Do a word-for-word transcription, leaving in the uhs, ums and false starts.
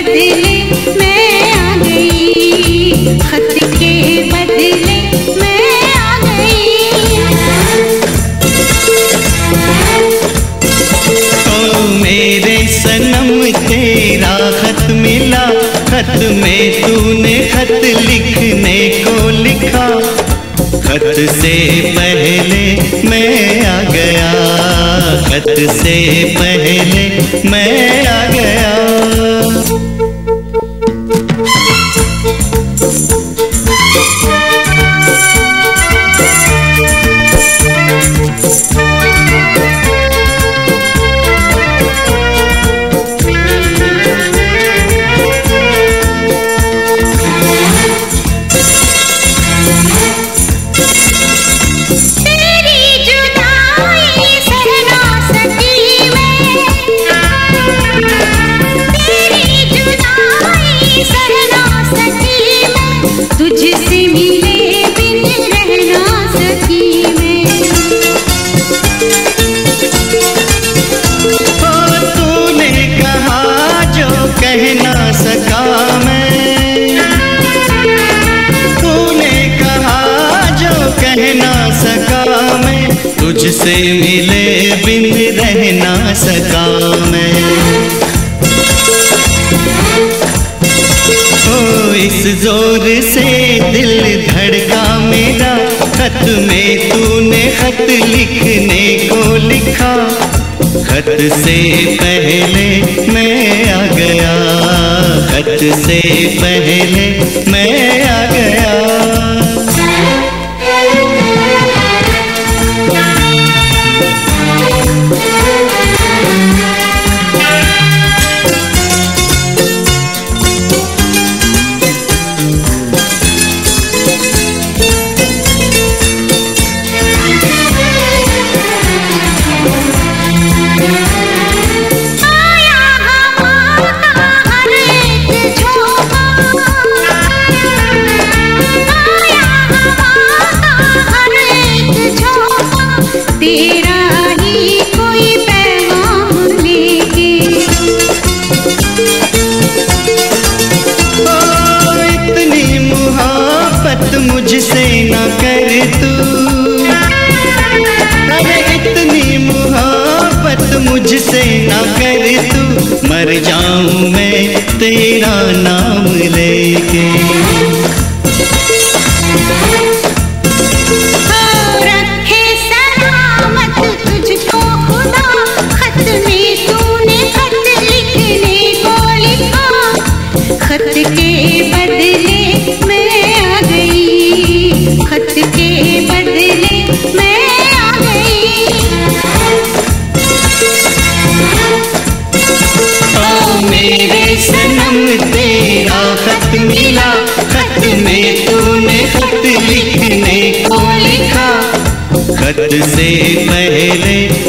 बदले मैं आ गई, खत के बदले मैं आ गई। ओ मेरे सनम तेरा खत मिला, खत में तूने खत लिखने को लिखा, खत से पहले मैं आ गया, खत से पहले मैं आ गया। तुझसे मिले बिन रहना सकी मैं। ओ तूने कहा जो कह ना सका मैं, तूने कहा जो कह ना सका मैं, तुझसे मिले बिन रह ना सका मैं। इस जोर से दिल धड़का मेरा, खत में तूने खत लिखने को लिखा, खत से पहले मैं आ गया, खत से पहले मैं आ गया। तेरा ही कोई पैगाम लेके, ओ इतनी मुहाबत मुझसे न कर तू, अरे इतनी मुहाबत मुझसे न कर तू, मर जाऊं मैं तेरा नाम लेके। खत के बदले मैं आ गई, खत के बदले मैं आ गई। ओ मेरे सनम तेरा खत मिला, खत में तूने खत लिखने को लिखा, खत से पहले